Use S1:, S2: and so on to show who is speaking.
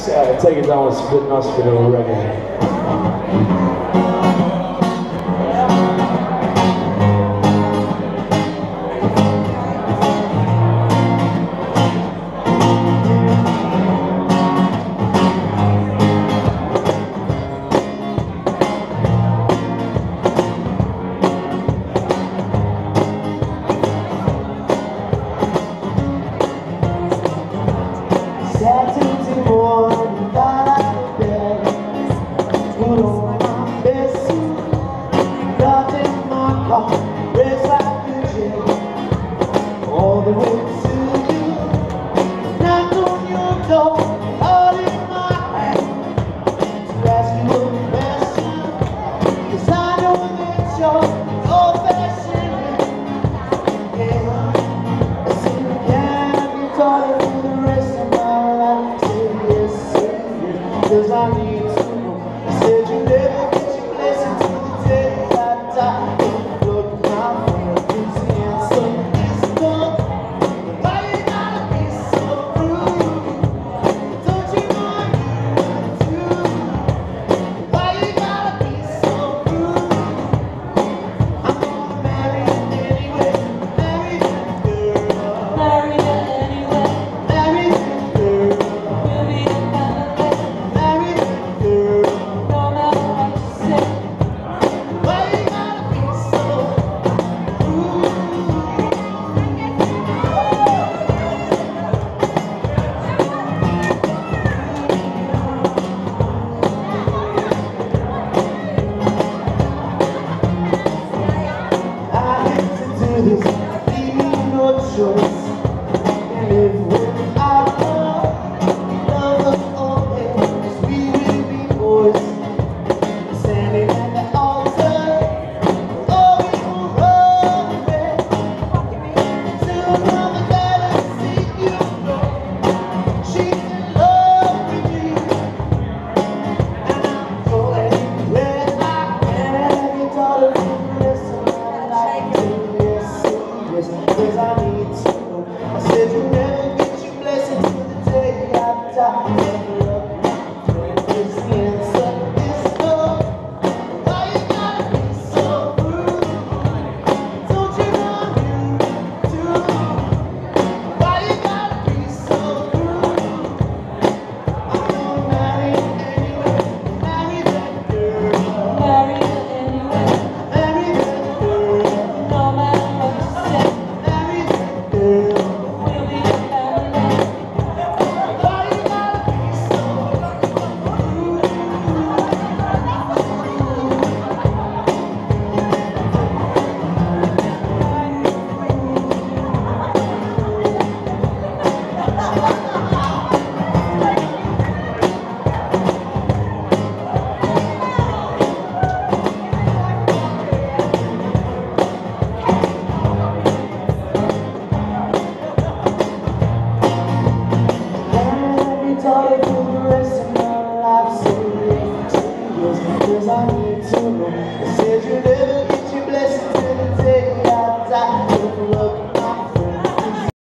S1: Take it down with a nice bit of reggae.
S2: Saturday morning, got out of bed, put on my best suit, got in my car, raced like a jet, all the way to you. Knocked on your door, held in my hand, to ask you a question, 'cause I know that you're old-fashioned. Yeah, I said, can I get started for the rest of my life? Cause I need to know. I said you never get your blessing till the day I die. Look, my friend, is the answer is no. Why you gotta be so rude? Don't you know you do? Why you gotta be so rude? I'm gonna marry you anyway. Marry you, girl. Marry you anyway. Marry you, girl. This, leave me no choice. Live without love of all ends. We will be boys, standing at the altar. Oh, we will run away to another galaxy. You know she's in love with me, and I'm going where I can. Your daughter for the rest of my life. Cause I need to know. I said you never get your blessing till the day I die.